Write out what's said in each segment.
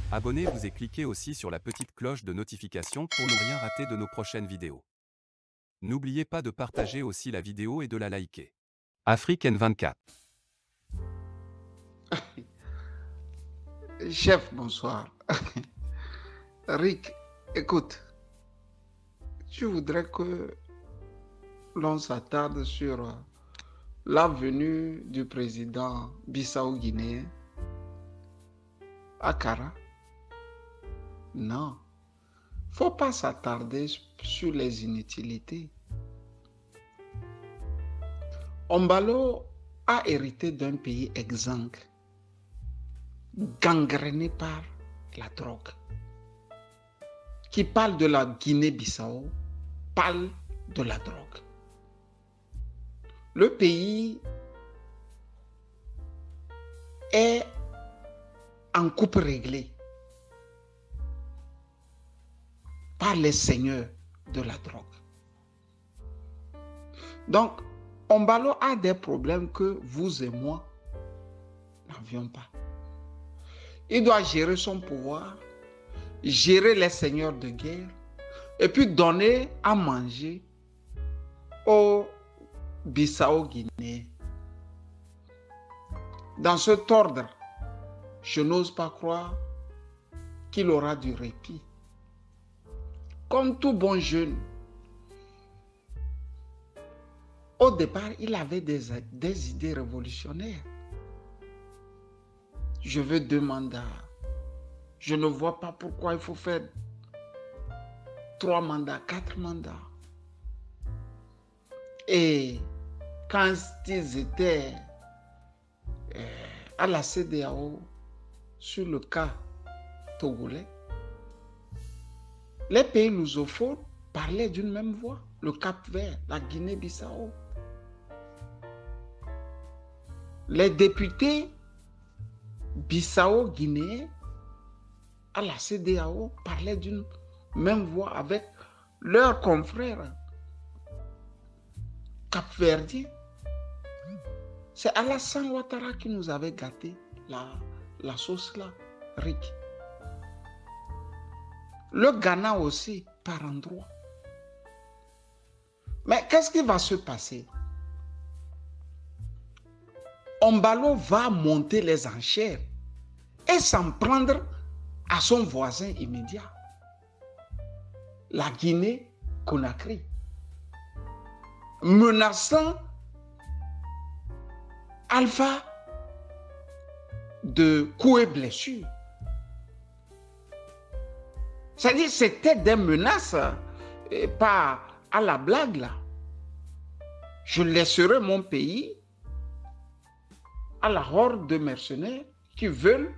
Abonnez-vous et cliquez aussi sur la petite cloche de notification pour ne rien rater de nos prochaines vidéos. N'oubliez pas de partager aussi la vidéo et de la liker. Afrique N24. Chef, bonsoir. Rick, écoute, je voudrais que l'on s'attarde sur la venue du président Bissau-Guinéen à Kara. Non, faut pas s'attarder sur les inutilités. Ombalo a hérité d'un pays exsangue, gangréné par la drogue. Qui parle de la Guinée-Bissau, parle de la drogue. Le pays est en coupe réglée par les seigneurs de la drogue. Donc, Ombalo a des problèmes que vous et moi n'avions pas. Il doit gérer son pouvoir, gérer les seigneurs de guerre et puis donner à manger aux Bissau-Guinéens. Dans cet ordre, je n'ose pas croire qu'il aura du répit. Comme tout bon jeune, au départ, il avait des idées révolutionnaires. Je veux 2 mandats. Je ne vois pas pourquoi il faut faire 3 mandats, 4 mandats. Et quand ils étaient à la CEDEAO sur le cas togolais, les pays lusophones parlaient d'une même voix. Le Cap-Vert, la Guinée-Bissau. Les députés bissau-guinéens à la CEDEAO parlaient d'une même voix avec leurs confrères capverdiens. C'est Alassane Ouattara qui nous avait gâté la sauce là, Rick. Le Ghana aussi, par endroits. Mais qu'est-ce qui va se passer? Ombalo va monter les enchères et s'en prendre à son voisin immédiat, la Guinée-Conakry, menaçant Alpha de coups et blessures. C'est-à-dire que c'était des menaces, pas à la blague là. Je laisserai mon pays à la horde de mercenaires qui veulent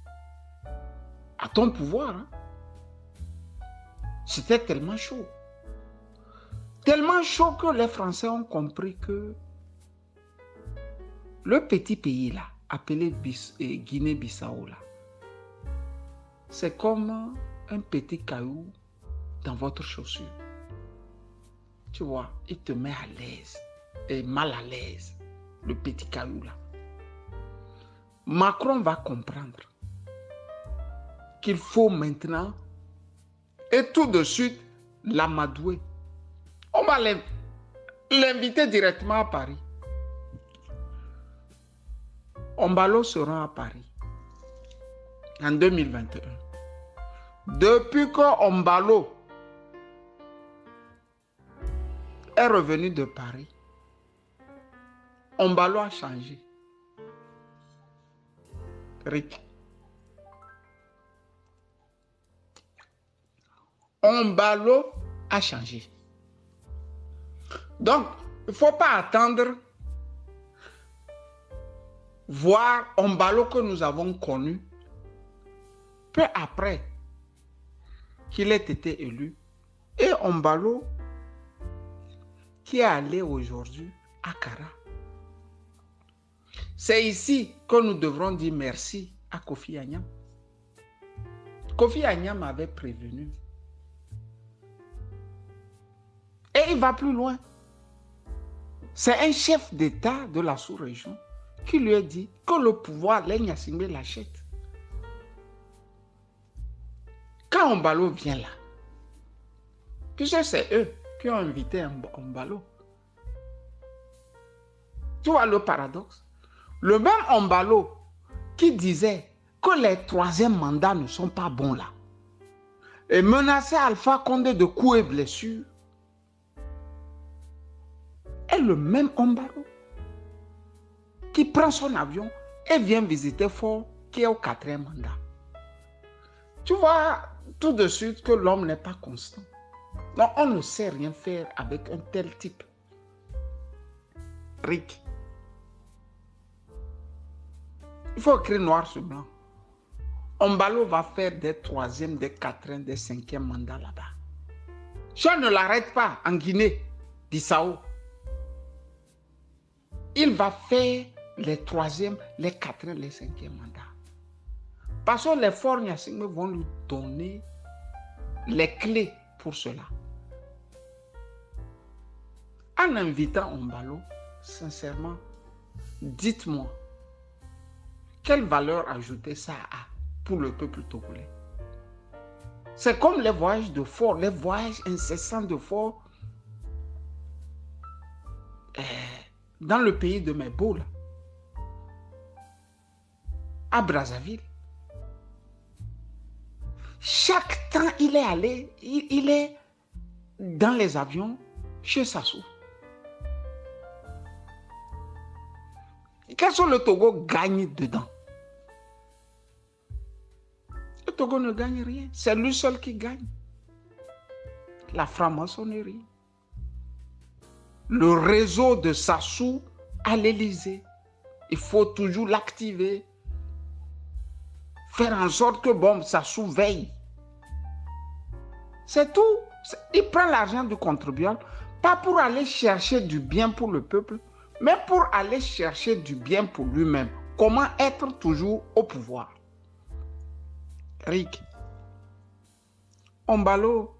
à ton pouvoir. Hein. C'était tellement chaud. Tellement chaud que les Français ont compris que le petit pays là, appelé Guinée-Bissau là, c'est comme un petit caillou dans votre chaussure. Tu vois, il te met à l'aise et mal à l'aise, le petit caillou là. Macron va comprendre qu'il faut maintenant et tout de suite l'amadouer. On va l'inviter directement à Paris. Ombalo sera à Paris en 2021. Depuis que Ombalo est revenu de Paris, Ombalo a changé. Rick. Ombalo a changé. Donc, il ne faut pas attendre voir Ombalo que nous avons connu peu après qu'il ait été élu. Et Ombalo qui est allé aujourd'hui à Kara. C'est ici que nous devrons dire merci à Kofi Annan. Kofi Annan m'avait prévenu. Et il va plus loin. C'est un chef d'État de la sous-région qui lui a dit que le pouvoir, les Gnassingbé l'achète. Quand Ombalo vient là, puisque c'est eux qui ont invité Ombalo. Tu vois le paradoxe? Le même Ombalo qui disait que les troisièmes mandats ne sont pas bons là et menaçait Alpha Condé de coups et blessures est le même Ombalo qui prend son avion et vient visiter Fort qui est au 4e mandat. Tu vois tout de suite que l'homme n'est pas constant. Donc on ne sait rien faire avec un tel type. Rick. Il faut écrire noir sur blanc. Ombalo va faire des 3e, des 4e, des 5e mandats là-bas. Si on ne l'arrête pas en Guinée-Bissau, il va faire les 3e, les 4e, les 5e mandats. Parce que les Faure Gnassingbé vont lui donner les clés pour cela. En invitant Ombalo, sincèrement, dites-moi, quelle valeur ajoutée ça a pour le peuple togolais? C'est comme les voyages de Faure, les voyages incessants de Faure dans le pays de Mebo, à Brazzaville. Chaque temps il est allé, il est dans les avions chez Sassou. Qu'est-ce que le Togo gagne dedans? Le Togo ne gagne rien. C'est lui seul qui gagne. La franc-maçonnerie. Le réseau de Sassou à l'Élysée. Il faut toujours l'activer. Faire en sorte que bon, Sassou veille. C'est tout. Il prend l'argent du contribuable, pas pour aller chercher du bien pour le peuple, mais pour aller chercher du bien pour lui-même. Comment être toujours au pouvoir? Rick, Ombalo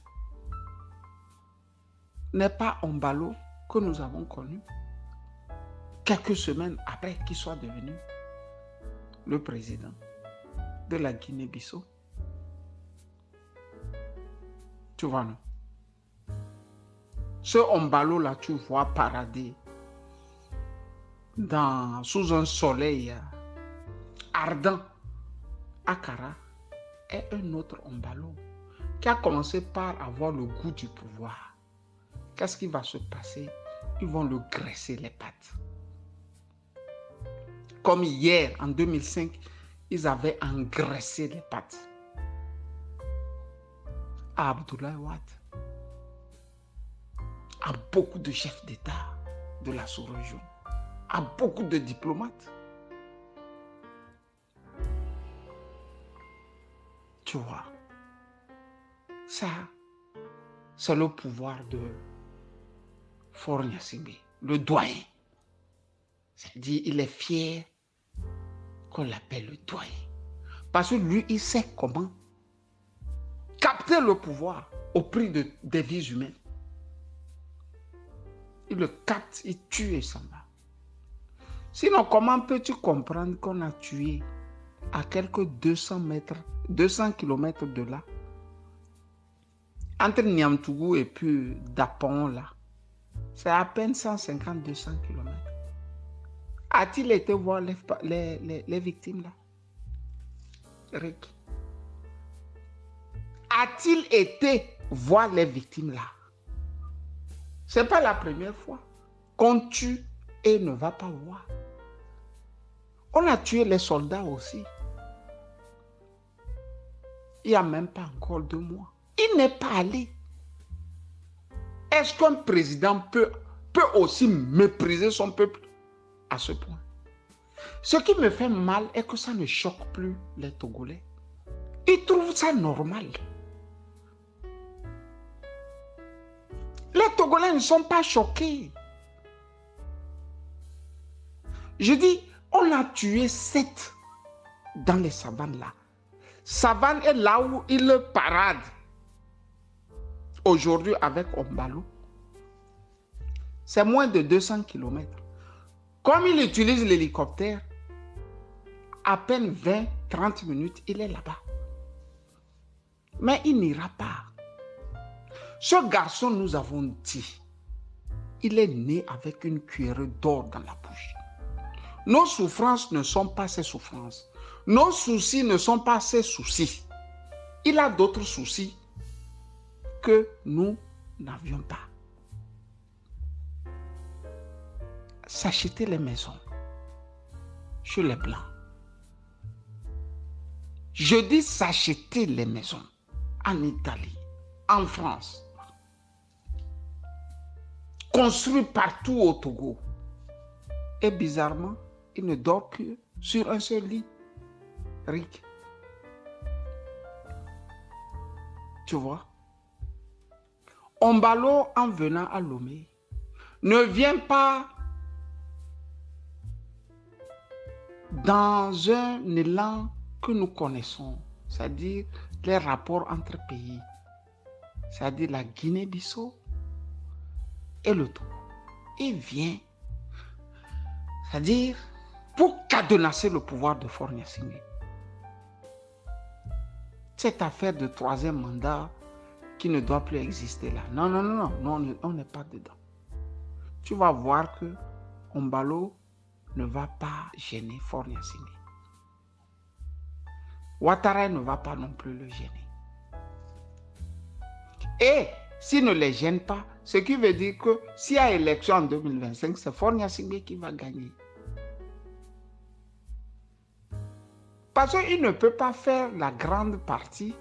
n'est pas Ombalo que nous avons connu quelques semaines après qu'il soit devenu le président de la Guinée-Bissau. Tu vois, non? Ce Ombalo-là, tu vois parader sous un soleil ardent à Kara, est un autre Ombalo qui a commencé par avoir le goût du pouvoir. Qu'est-ce qui va se passer? Ils vont le graisser les pattes. Comme hier, en 2005, ils avaient engraissé les pattes à Abdoulaye Wade, à beaucoup de chefs d'État de la sous-région, à beaucoup de diplomates. Tu vois, ça, c'est le pouvoir de Faure Gnassingbé, le doyen. C'est-à-dire, il est fier qu'on l'appelle le doyen. Parce que lui, il sait comment capter le pouvoir au prix des vies humaines. Il le capte, il tue et s'en va. Sinon, comment peux-tu comprendre qu'on a tué à quelques 200 km de là, entre Niamtougou et puis Dapon là, c'est à peine 150-200 km. A-t-il été voir les victimes là? Rick, a-t-il été voir les victimes là? Ce n'est pas la première fois qu'on tue et ne va pas voir. On a tué les soldats aussi. Il n'y a même pas encore 2 mois. Il n'est pas allé. Est-ce qu'un président peut aussi mépriser son peuple à ce point? Ce qui me fait mal est que ça ne choque plus les Togolais. Ils trouvent ça normal. Les Togolais ne sont pas choqués. Je dis, on a tué 7 dans les savanes là. Savane est là où il parade. Aujourd'hui avec Ombalo, c'est moins de 200 km. Comme il utilise l'hélicoptère, à peine 20-30 minutes, il est là-bas. Mais il n'ira pas. Ce garçon, nous avons dit, il est né avec une cuillerée d'or dans la bouche. Nos souffrances ne sont pas ses souffrances. Nos soucis ne sont pas ses soucis. Il a d'autres soucis que nous n'avions pas. S'acheter les maisons chez les Blancs. Je dis s'acheter les maisons en Italie, en France. Construit partout au Togo. Et bizarrement, il ne dort que sur un seul lit. Rick. Tu vois? Ombalo, en venant à Lomé, ne vient pas dans un élan que nous connaissons, c'est-à-dire les rapports entre pays, c'est-à-dire la Guinée-Bissau et le Togo. Il vient, c'est-à-dire pour cadenasser le pouvoir de Faure Gnassingbé. Cette affaire de troisième mandat qui ne doit plus exister là. Non, non, non, non, on n'est pas dedans. Tu vas voir que Ombalo ne va pas gêner Faure Gnassingbé. Ouattara ne va pas non plus le gêner. Et s'il ne les gêne pas, ce qui veut dire que s'il y a élection en 2025, c'est Faure Gnassingbé qui va gagner. Parce qu'il ne peut pas faire la grande partie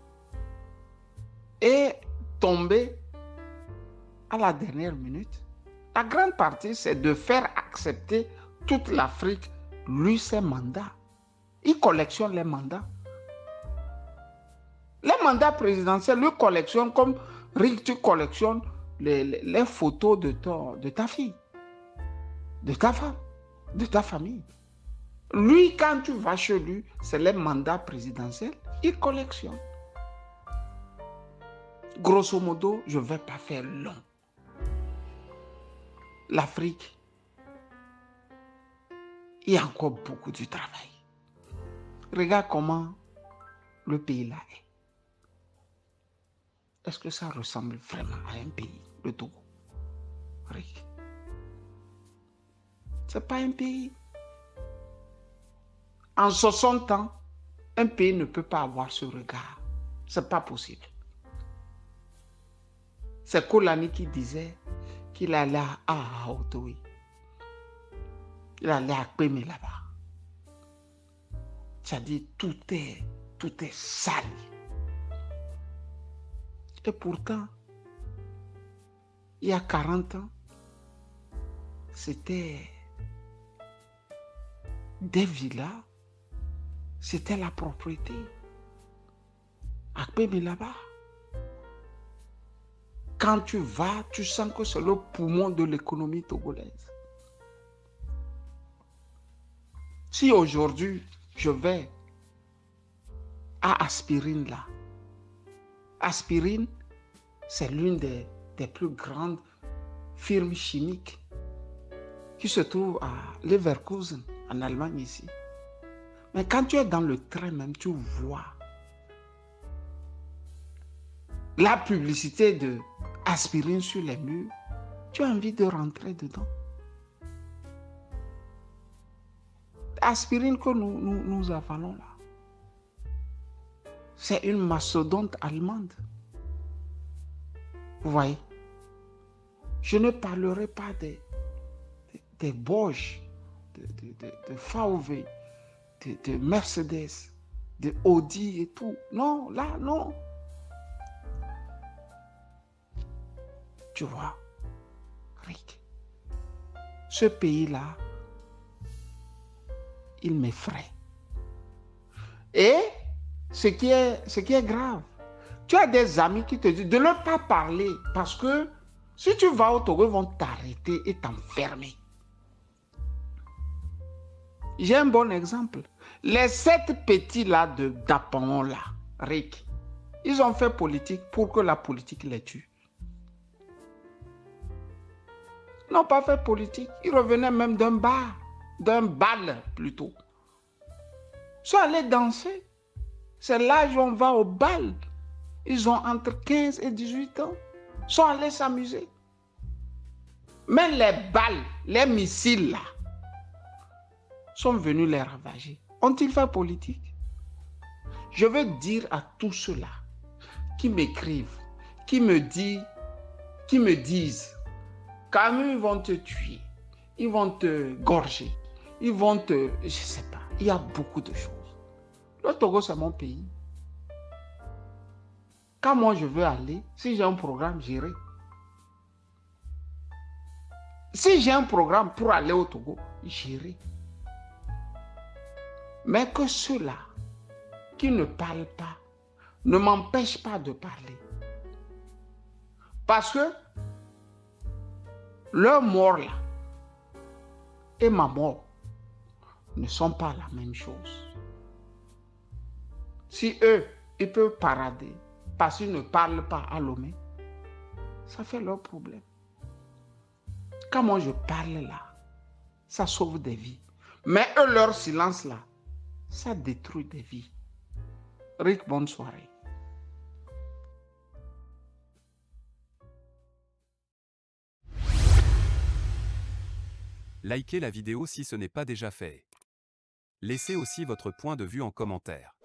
et tomber à la dernière minute. La grande partie, c'est de faire accepter toute l'Afrique, lui, ses mandats. Il collectionne les mandats. Les mandats présidentiels, lui collectionne comme Rick, tu collectionnes les photos de ta fille, de ta femme, de ta famille. Lui, quand tu vas chez lui, c'est les mandats présidentiels, il collectionne. Grosso modo, je ne vais pas faire long. L'Afrique, il y a encore beaucoup de travail. Regarde comment le pays là est. Est-ce que ça ressemble vraiment à un pays, le Togo? Rick. Ce n'est pas un pays. En 60 ans, un pays ne peut pas avoir ce regard. Ce n'est pas possible. C'est Kolani qui disait qu'il allait à Otoui. Il allait à Pémé là-bas. C'est-à-dire tout est sale. Et pourtant, il y a 40 ans, c'était des villas, c'était la propriété. À Pémé là-bas. Quand tu vas, tu sens que c'est le poumon de l'économie togolaise. Si aujourd'hui, je vais à Aspirine là, Aspirine, c'est l'une des plus grandes firmes chimiques qui se trouve à Leverkusen, en Allemagne ici. Mais quand tu es dans le train même, tu vois la publicité de Aspirine sur les murs, tu as envie de rentrer dedans. Aspirine que nous avalons là, c'est une mastodonte allemande. Vous voyez, je ne parlerai pas des Bosch, de VW, de Mercedes, de Audi et tout. Non, là, non. Tu vois, Rick, ce pays-là, il m'effraie. Et ce qui est grave, tu as des amis qui te disent de ne pas parler parce que si tu vas au Togo, ils vont t'arrêter et t'enfermer. J'ai un bon exemple. Les 7 petits-là d'Apaon, là, Rick, ils ont fait politique pour que la politique les tue. Ils n'ont pas fait politique. Ils revenaient même d'un bar, d'un bal plutôt. Ils sont allés danser. C'est l'âge où on va au bal. Ils ont entre 15 et 18 ans. Ils sont allés s'amuser. Mais les balles, les missiles là, sont venus les ravager. Ont-ils fait politique? Je veux dire à tous ceux-là qui m'écrivent, qui me disent, Camus, ils vont te tuer, ils vont te gorger, ils vont te... Je ne sais pas, il y a beaucoup de choses. Le Togo, c'est mon pays. Quand moi je veux aller, si j'ai un programme, j'irai. Si j'ai un programme pour aller au Togo, j'irai. Mais que ceux-là qui ne parlent pas ne m'empêchent pas de parler. Parce que leur mort là et ma mort ne sont pas la même chose. Si eux, ils peuvent parader parce qu'ils ne parlent pas à Lomé, ça fait leur problème. Quand moi je parle là, ça sauve des vies. Mais eux, leur silence là, ça détruit des vies. Rick, bonne soirée. Likez la vidéo si ce n'est pas déjà fait. Laissez aussi votre point de vue en commentaire.